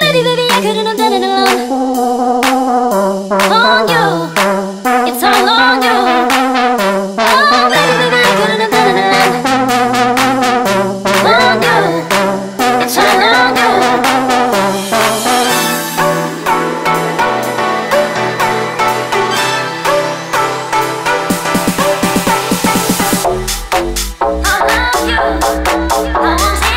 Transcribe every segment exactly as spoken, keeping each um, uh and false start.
Baby, baby, I couldn't have done it alone. On you, it's all on you. Oh, baby, baby, I couldn't have done it alone. On you, it's all on you. I love you, I want you.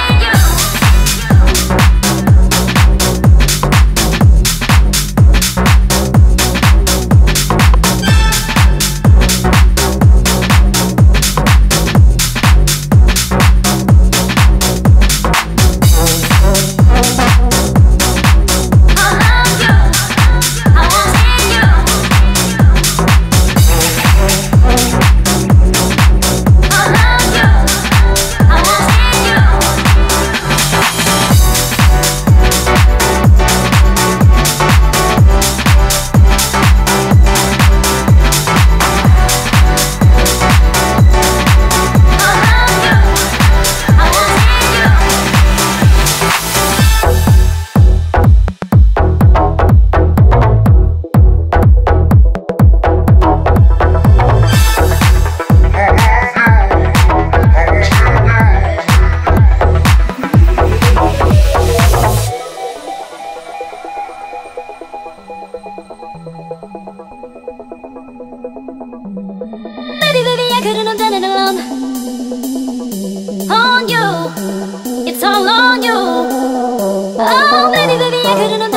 Baby, baby, I couldn't have done it alone. On you, it's all on you. Oh, baby, baby, I couldn't have